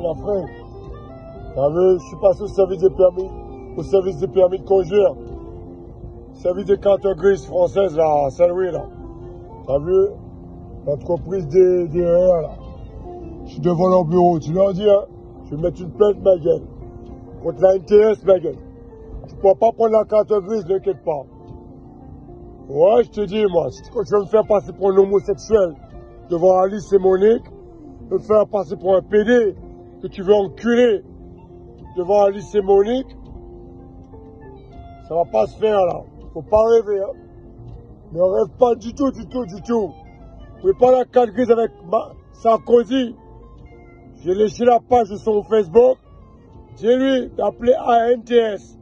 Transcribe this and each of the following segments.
en Afrique. T'as vu, je suis passé au service des permis, de conduire. Service des cartes grises françaises, là, à Saint-Louis, là. T'as vu, l'entreprise des RR, là. Je suis devant leur bureau, tu leur dis, hein, je vais mettre une plainte, ma gueule. Contre la NTS, ma gueule. Tu pourras pas prendre la carte grise, n'inquiète pas. Ouais, je te dis, moi, si tu veux me faire passer pour un homosexuel devant Alice et Monique, me faire passer pour un PD que tu veux enculer devant Alice et Monique, ça va pas se faire, là. Faut pas rêver, hein. Ne rêve pas du tout, du tout, du tout. Vous pouvez pas la carte grise avec Sarkozy. J'ai léché la page de son Facebook. Dis-lui d'appeler ANTS.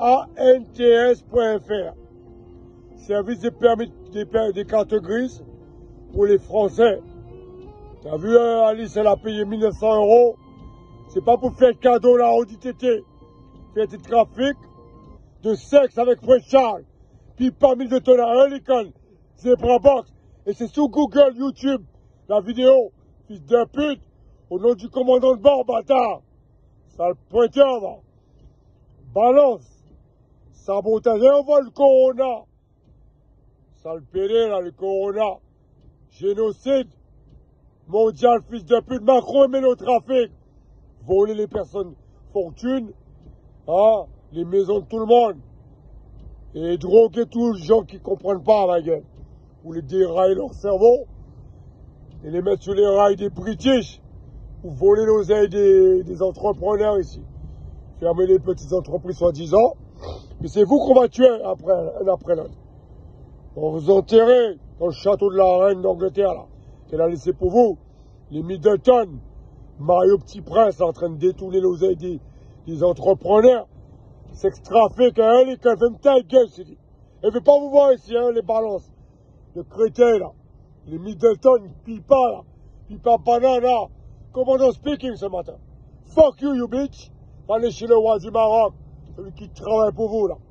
ANTS.fr. Service des permis des cartes grises pour les Français. T'as vu, Alice, elle a payé 1900 €. C'est pas pour faire cadeau là, Audi TT. Faire des trafics de sexe avec Prince Charles. Puis parmi de tonnes à Lincoln, Zebra Box. Et c'est sur Google, YouTube, la vidéo. Fils de pute, au nom du commandant de bord, bâtard. Sale pointeur, va. Balance. Sabotage, et on voit le Corona. Sale pédé, là, le Corona. Génocide mondial, fils de pute. Macron aimait le trafic. Voler les personnes fortunes. Hein, les maisons de tout le monde. Et droguer tous les gens qui ne comprennent pas, ma gueule. Ou les dérailler leur cerveau. Et les mettre sur les rails des British. Ou voler l'oseille des entrepreneurs ici. Fermer les petites entreprises soi-disant. Mais c'est vous qu'on va tuer après, un après l'autre. On vous enterrer dans le château de la reine d'Angleterre, là. Qu'elle a laissé pour vous. Les Middleton. Mario Petit Prince en train de détourner l'oseille des entrepreneurs. S'extrafique, hein, les gars, fait ta gueule, c'est dit. Elle veut pas vous voir ici, hein, les balances. Le crétin, là. Les Middleton, pipa, là. Pipa banana. Commandant speaking ce matin. Fuck you, you bitch. Allez chez le roi du Maroc. Celui qui travaille pour vous, là.